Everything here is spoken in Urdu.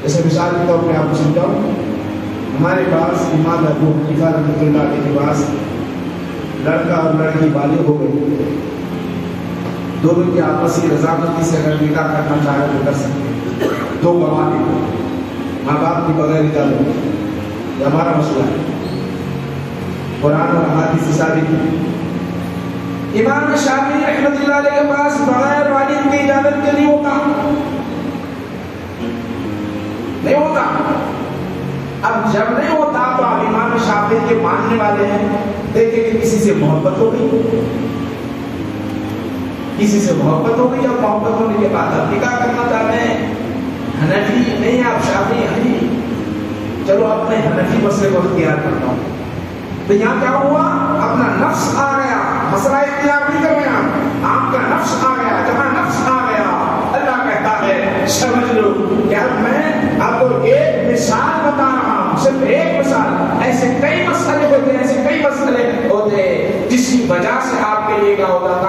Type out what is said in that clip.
جیسے مثال کے طور پہ آپ کو سمجھاؤں، ہمارے پاس امام ابو حنیفہ رحمۃ اللہ علیہ کے پاس لڑکا اور لڑکی بالغ ہو گئے، دونوں کی آپسی رضامندی سے اگر نکاح کرنا چاہے تو کر سکتے ہیں، دو گواہ ہیں، ماں باپ کی بغیر اجازت، یہ ہمارا مسئلہ ہے، قرآن اور احادیث سے ثابت ہے۔ امام شافعی رحمۃ اللہ علیہ کے پاس بغیر والد کی اجازت کے نہیں ہوتا، نہیں ہوتا۔ اب جب نہیں ہوتا تو آپ امام شافعی کے ماننے والے ہیں، دیکھیں کہ کسی سے محبت ہو گئی، کسی سے محبت ہو گئی، اور محبت ہونے کے بعد آپ نکاح کرنا چاہتے ہیں، حنفی نہیں آپ شافعی حنفی، چلو اپنے حنفی مسئلے کو اختیار کرتا ہوں، تو یہاں کیا ہوا؟ اپنا نفس آ گیا، مسئلہ اختیار نہیں کر رہے ہیں، آپ کا نفس آ گیا، جہاں نفس آ گیا اللہ کہتا ہے سمجھ لو کہ اب میں آپ کو ایک مثال بتا رہا ہوں، صرف ایک مثال، ایسے کئی مسئلے ہوتے ہیں، ایسے کئی مسئلے ہوتے ہیں جس کی وجہ سے آپ کے لیے کیا ہوتا